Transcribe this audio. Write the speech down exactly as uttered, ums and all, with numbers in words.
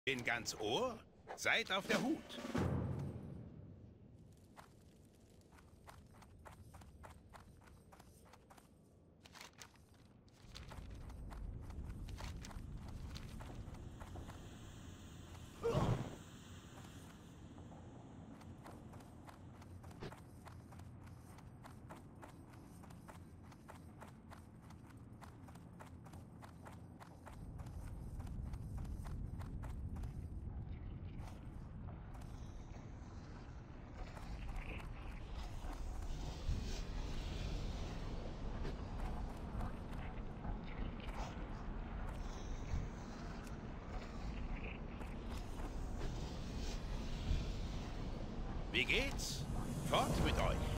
Bin ganz Ohr. Seid auf der Hut. Wie geht's? Fort mit euch!